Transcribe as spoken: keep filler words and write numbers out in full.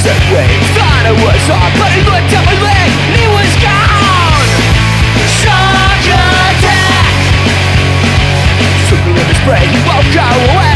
said we thought it was on, but he looked up my leg and he was gone. Shock attack. Circle in the spray, he woke out away.